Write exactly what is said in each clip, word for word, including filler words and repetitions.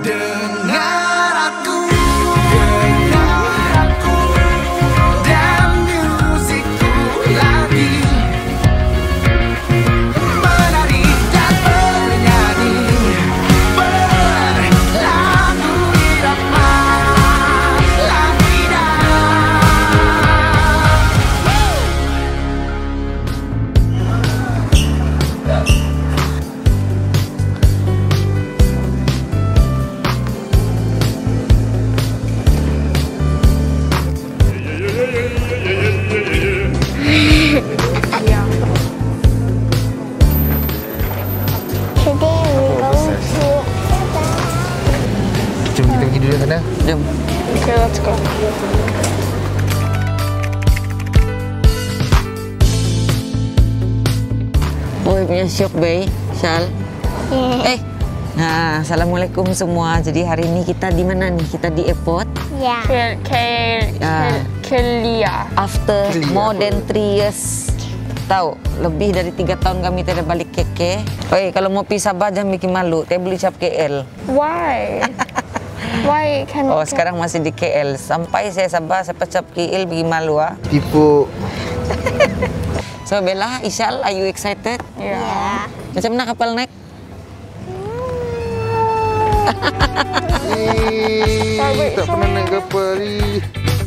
Dengar aku, dengar aku, dan musikku lagi menari dan bernyanyi berlagu irama La Vida. Today we're going to. Jom kita pergi dulu sana. Jom. Okay, let's go. Oh, punya syok, Bay. Syal. Yeah. Eh. Nah, Assalamualaikum semua. Jadi hari ini kita di mana nih? Kita di airport. Yeah. Ke ke Ah. Kelia. After Kelia more apa? than three years. Tahu, lebih dari tiga tahun kami tidak balik K K. Oi, kalau mau pergi Sabah jangan bikin malu. Saya beli cap K L. Why? Why can? Oh, sekarang masih di K L. Sampai saya Sabah, saya cap K L bikin malu ah. Tipu. So Bella, Isyal, are you excited? Yeah. Macam mana kapal naik? Eh, tak pernah naik kapal ni.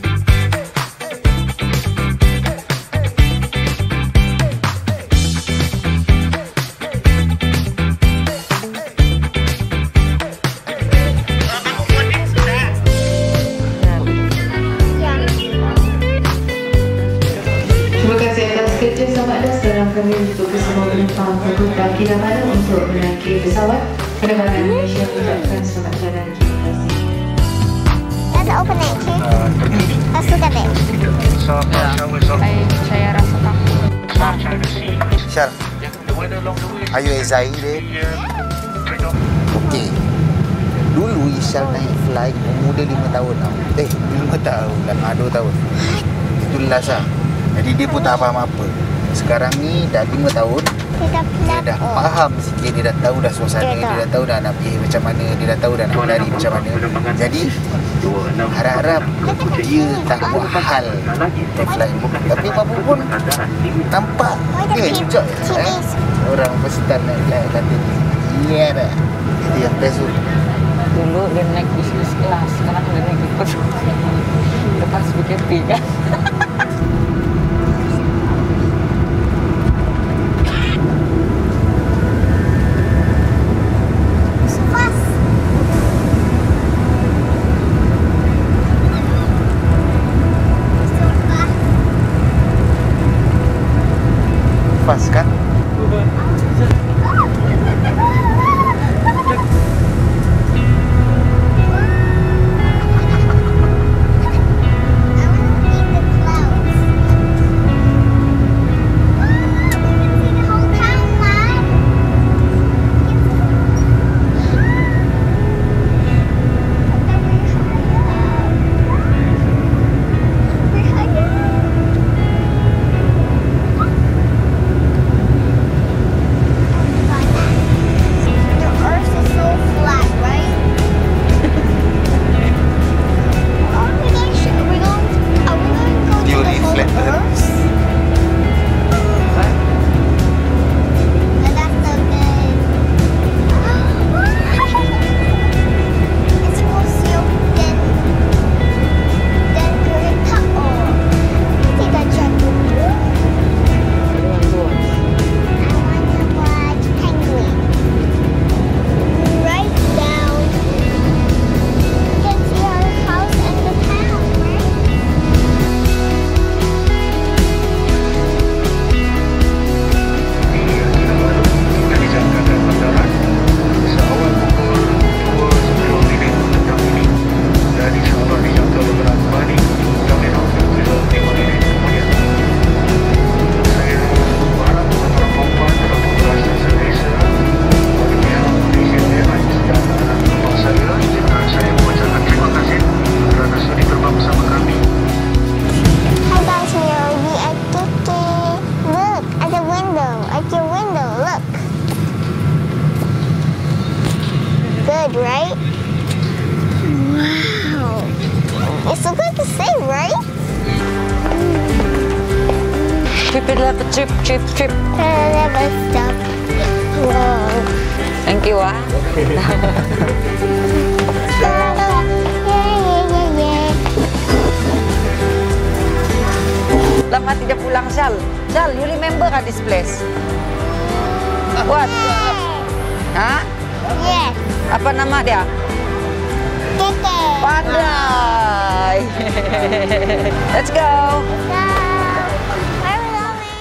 Terima kasih atas kerjasama anda sekarang kami untuk bersama penumpang fakultas kidamaran untuk menaiki pesawat penerbangan Malaysia mengucapkan selamat jalan. Terima kasih. Let's open it, okay? Let's look at it. Saya saya rasa takut. Syar, are you excited? Okey. Dulu Isyal naik flight umur dia lima tahun tau. Eh, lima tahun dan ah, dua tahun. Itu last lah. Jadi dia pun tak faham apa. Sekarang ni dah lima tahun. Kita Dia dah pelan. faham sikit, dia dah tahu dah suasana, Dia dah. dia dah tahu dah nak pergi macam mana, dia dah tahu dah nak berlari macam mana. Jadi harap-harap dia tak buat hal naik flight. Tapi apa pun nampak dia enjoy eh. Orang peserta naik flight kata iya dah. Itu yang best tu. Dulu dia naik bisnis kelas, sekarang dia naik ikut lepas B K P kan. Fast. Fast kan? Good, right? It's about the same, right? Trip it like a trip, trip, trip. Never stop. Whoa. Thank you ah. Yeah, yeah, yeah, yeah. Lama tidak pulang, Shal. Shal, you remember ah this place? What? Hah? Yes. Apa nama dia? Keke. Pandai. Let's go. Go. Where are we going?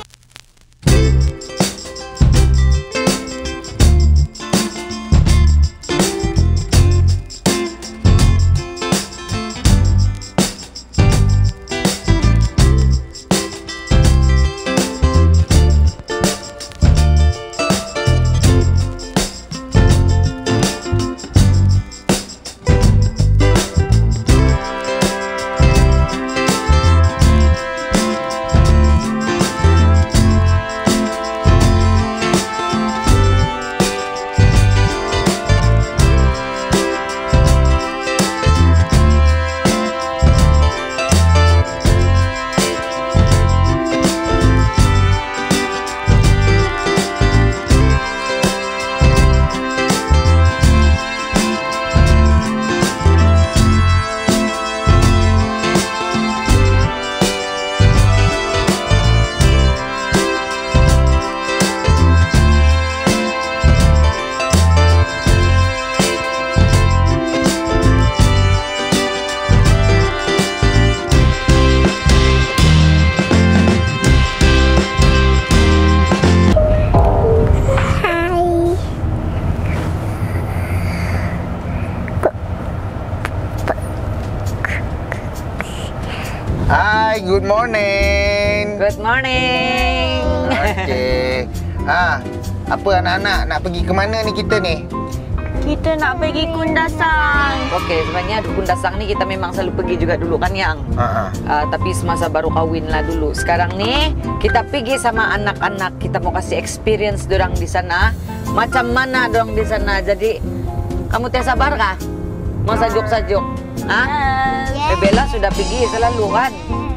Hai, good morning. Good morning. Okey. Ah, apa anak-anak nak pergi ke mana ni kita ni? Kita nak pergi Kundasang. Okey, sebenarnya Dukun Dasang ni kita memang selalu pergi juga dulu kan, Yang? Ha ah. Uh, tapi semasa baru kahwin lah dulu. Sekarang ni kita pergi sama anak-anak. Kita mau kasih experience dorang di sana. Macam mana dorang di sana. Jadi kamu teh sabar kah? Mau sajuk-sajuk? Hah? Eh, Bella sudah pergi selalu kan?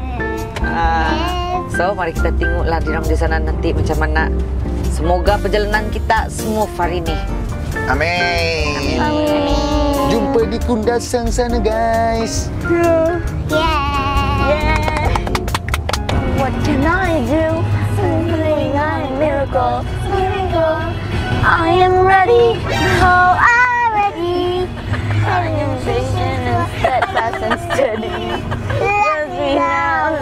Uh, so mari kita tengoklah dorang di sana nanti macam mana. Semoga perjalanan kita smooth hari ini. Amin. Jumpa di Kundasang sana, guys. Yeah. What can I do? Something I'm a miracle. Miracle. I am ready. Oh, I'm ready. I am patient and steadfast and steady. With me now.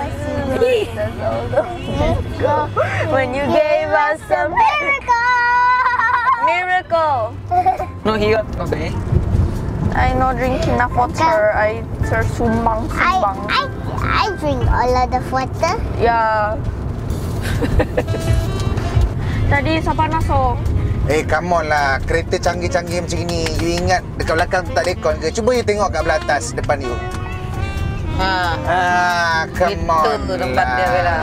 When you gave us a miracle. Miracle. No hiot pa ba eh? I know drink enough water. I tersumbang I, sumbang. I, I drink all of the water. Ya. Tadi siapa nasong? Eh, come on lah. Kereta canggih-canggih macam ini. You ingat dekat belakang tak ada aircon ke? Cuba you tengok kat belah atas depan you. Ha. Ah, come Itu on tu tempat dia, Bella.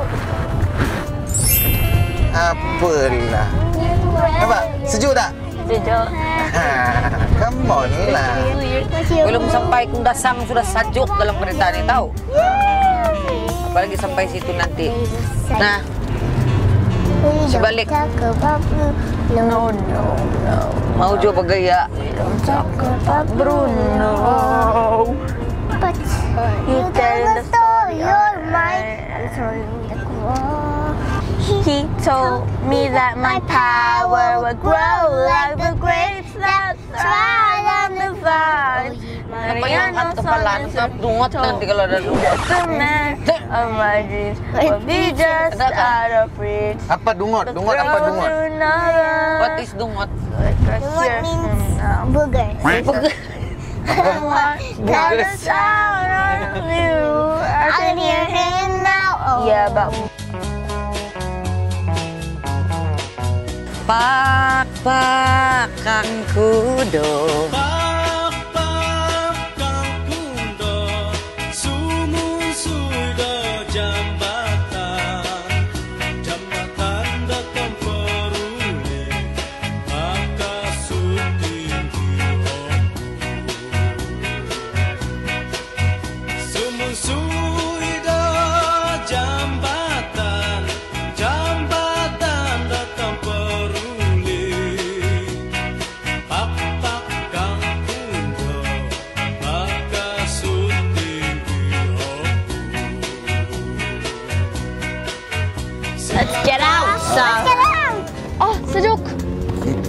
Apalah. Nampak? Sejuk tak? Sejuk. Ha, come on lah. Belum sampai Kundasang sudah sajuk dalam kereta ni tahu. Apalagi sampai situ nanti. Nah, sebalik. No, No, no, no. Mau juga bergaya. Talk about Bruno. but You tell the story of mine. He told me that my power would grow like the grapes that thrive on the vine. Apa yang angkat kepala nak dungot nanti kalau ada dungot. The man of my dreams will be just out of reach. Apa dungot? Dungot apa dungot? What is dungot? what means booger. Got a sound on you. I can hear him now. Oh. Yeah, but Pak pak kang kudo.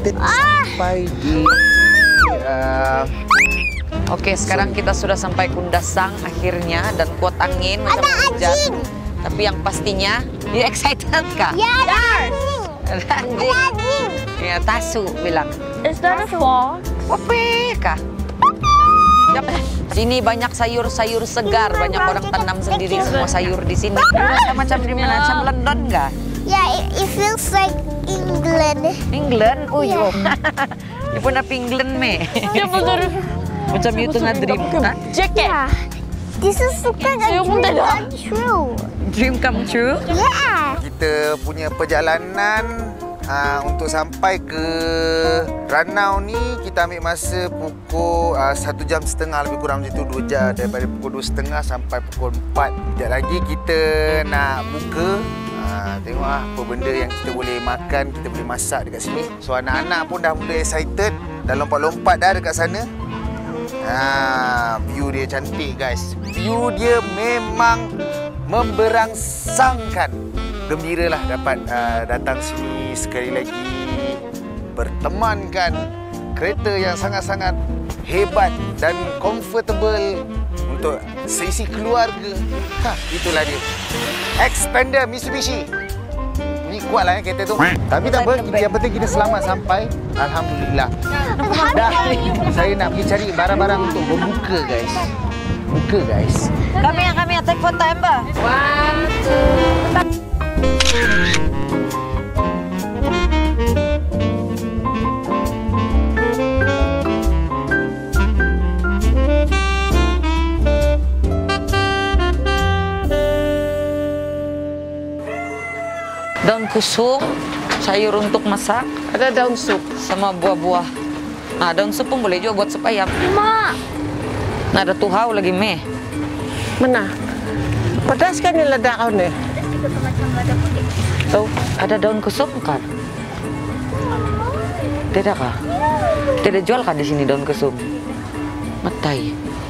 excited sampai di uh, Oke, sekarang kita sudah sampai Kundasang akhirnya dan kuat angin macam hujan. Tapi yang pastinya, you excited kah? Ya, ada Ada Ada anjing. anjing. Ya, Tasu bilang. Is that a fox? Ope kah? Yap. Sini banyak sayur-sayur segar, banyak orang tanam sendiri semua sayur di sini. Rasa macam di mana? Macam London nggak? Yeah, it, it feels like England. England? Oh Yeah. yo. Ibu nak England me. Macam you tengah dream kan? Jacket. Yeah. This is kind Saya of pun dream tak ada. come true. Dream come true? Yeah. kita punya perjalanan uh, untuk sampai ke Ranau ni kita ambil masa pukul uh, satu jam setengah lebih kurang macam tu, dua jam daripada pukul dua setengah sampai pukul empat. Sekejap lagi kita nak buka. Uh, tengok lah apa benda yang kita boleh makan, kita boleh masak dekat sini. So anak-anak pun dah mula excited, dah lompat-lompat dah dekat sana. Ha, view dia cantik guys. View dia memang memberangsangkan. Gembiralah dapat uh, datang sini sekali lagi, bertemankan kereta yang sangat-sangat hebat dan comfortable untuk seisi keluarga. Ha, itulah dia. Xpander Mitsubishi. Ni kuatlah ya kereta tu. Tapi tak apa, yang penting kita selamat sampai. Alhamdulillah. Dah, saya nak pergi cari barang-barang untuk berbuka guys. Buka guys. Kami yang kami yang take photo Mbak. One, two, daun kusum, sayur untuk masak, Ada daun sup. sama buah-buah. Nah, daun sup pun boleh juga buat sup ayam. Mak. Nah, ada tuhau lagi meh. Mana? Pedas kan ni ledak kau ni? Oh, ada daun kusum kan? Tidak kah? Tidak jual kah di sini daun kusum? Matai.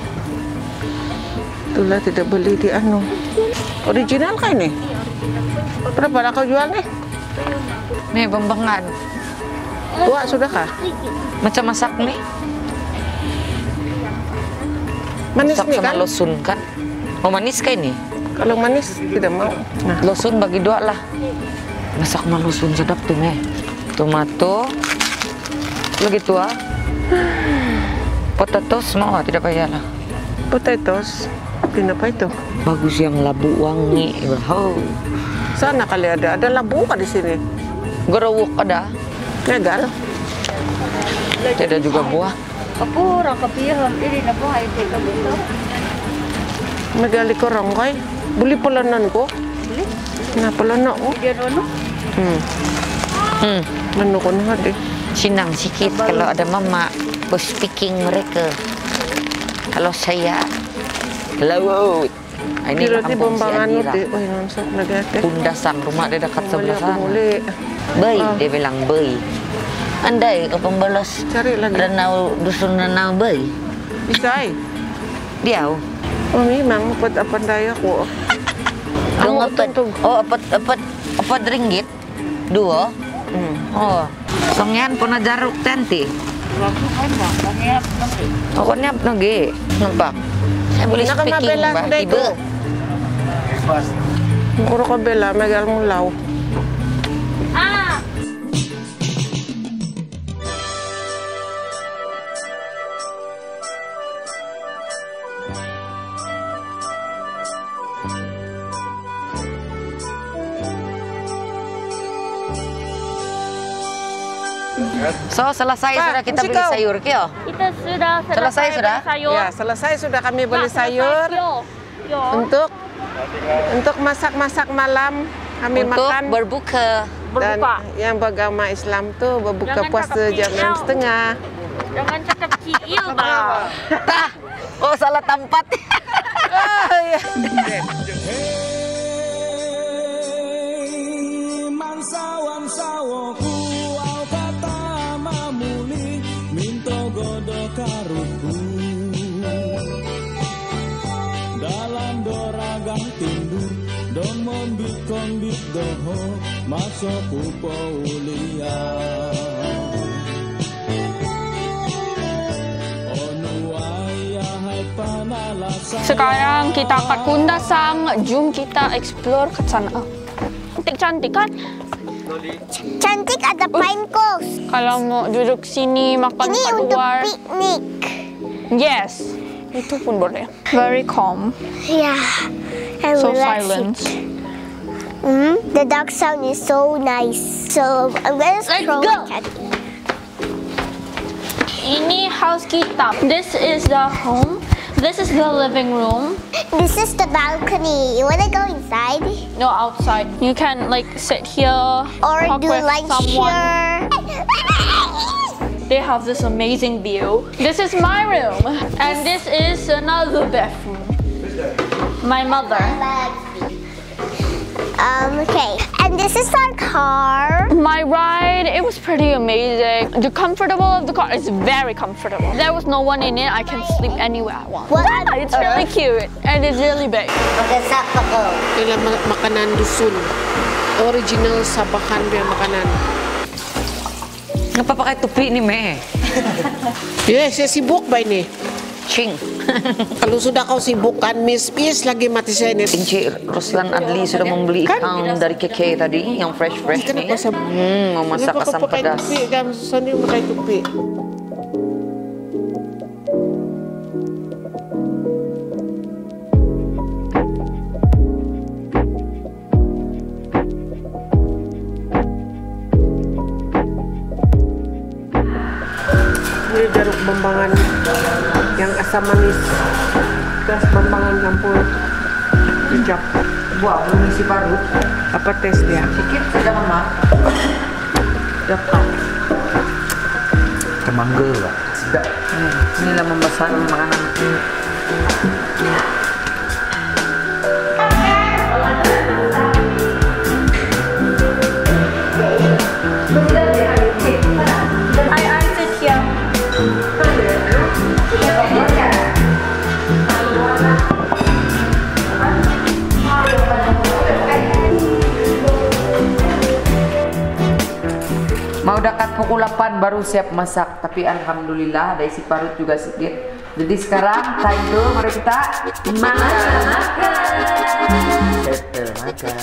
Itulah tidak beli di anu. Original kan ni? Berapa lah kau jual ni? Meh bembangan. Tua sudah kah? Macam masak nih. Manis Masak ni sama kan? losun kan? Mau manis kah ini? Kalau manis tidak mau. Nah, Losun bagi dua lah. Masak sama losun sedap tuh meh. Tomato. Lagi tua. Potatoes mau ah, tidak payah lah. potatoes. Kenapa itu? Bagus yang labu wangi. Wow. Sana kali ada. Ada labu kah di sini? Gerowok ada. Legal. Tidak juga buah. Aku orang kepiah ini nak buat itu betul. Megali korong koi. Beli pelanan ko. Boleh? Nah pelanak ko. Dia dulu. Hmm. Hmm. Menu ko na hati. Sinang sikit kalau ada mama bos speaking mereka. Kalau saya laut. Ini Kira di kampung si Bambangan Adira. uti. Oh, nonsak lagi hati. Kundasang, rumah dia dekat sebelah sana. Muli. Bay, Ah. dia bilang bay. Andai ke pembalas Cari lagi. Ranau, dusun Ranau bay. Bisa eh. Dia. Oh, memang apa apa daya ko. Dong Ang apa? utong-tong. Oh, apa apa apa ringgit? Dua. Hmm. Oh. Songyan pun na jaruk tenti. Oh, kau niap nage. Nampak? Saya boleh speaking Nakamabela ba? sudah itu. Tiba. Mukuro ko bela, megal mulaw. So, selesai Pak, sudah kita mesti beli kau. sayur kyo. Kita sudah Selesai sudah? beli sayur. Ya, selesai sudah kami beli Nak selesai, sayur yo. Yo. untuk untuk masak-masak malam kami Untuk makan berbuka. dan Berbuka. yang beragama Islam tuh berbuka Jangan puasa cakap jam enam siau. setengah. Jangan cakap ciil bah. Tah. Oh, salah tempat. Oh, ya. Mangsawan sawoku au kata mamuli minto godo karuku dalam doragang tindur don mombit kombit doho masuk upo ulia Sekarang kita akan kundasang, jom kita explore ke sana. Cantik-cantik kan? Cantik ada pine cones. Kalau mau duduk sini makan Ini kat untuk luar. piknik. Yes, itu pun boleh. Very calm, Yeah, and so relaxing. silent. Mm, the dog sound is so nice. So I'm gonna Let's throw go. a cat. Ini house kita. This is the home. This is the living room. This is the balcony. You wanna go inside? No, outside. You can like sit here Or talk do with lunch someone. here? They have this amazing view. This is my room, and this is another bathroom. My mother. Um, okay. And this is our car. My ride, it was pretty amazing. The comfortable of the car is very comfortable. There was no one in it. I can sleep anywhere I want. What? Yeah, it's really cute, and it's really big. Inilah ma- makanan dusun. Original Sabahan punya makanan. Ngapa pakai topi nih, Me? Ya, saya sibuk ba ini. Ching. Kalau sudah kau sibuk kan, Miss Miss lagi mati saya ini. Encik Roslan Adli sudah membeli ikan dari K K tadi yang fresh-fresh nih. Kenapa saya- Hmm, mau masak Kenapa asam kau pakai pedas. topi? Kan sendiri pakai topi. Ini jeruk bembangan yang asam manis, terus bembangan campur kecap. Buah belum isi parut. Apa tes dia? Sikit saja mama. Dapat. Kemangga lah. Sedap. Hmm. Inilah membesar makanan. I, I sit here. Mau dekat pukul delapan baru siap masak, tapi alhamdulillah ada isi parut juga sedikit. Jadi sekarang time dulu, mari kita makan. Settle makan.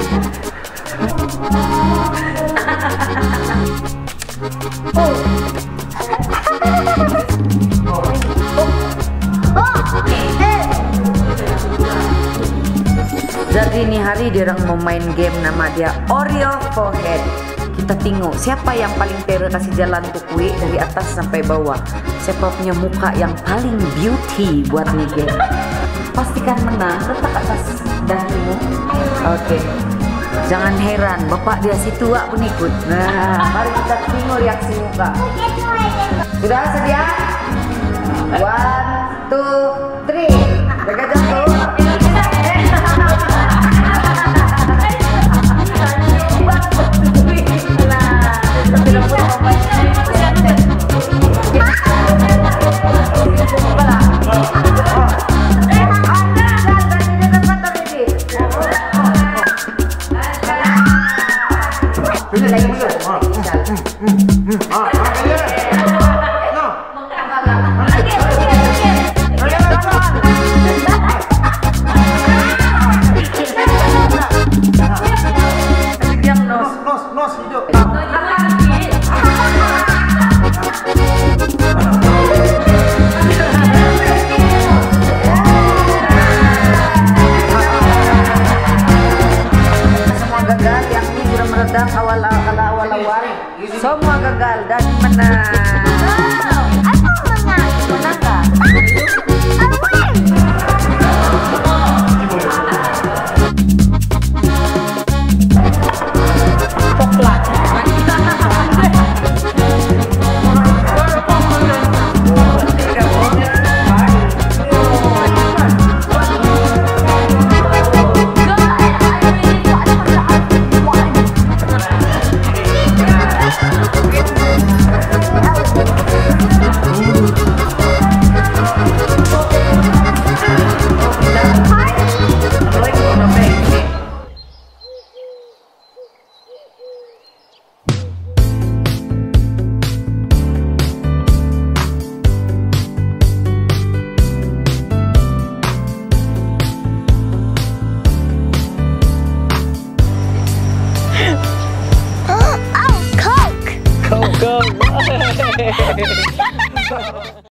Jadi ini hari dia orang mau main game nama dia Oreo Forehead. Kita tengok siapa yang paling tere kasih jalan tuh kue dari atas sampai bawah. Siapa punya muka yang paling beauty buat nih game. Pastikan menang, letak atas dahimu. Oke. Jangan heran, bapak dia si tua pun ikut. Nah, mari kita tengok reaksi muka. Sudah sedia? One, two, three. Jaga jatuh. Semua gagal dan menang. Aku menang. Menang nggak? I was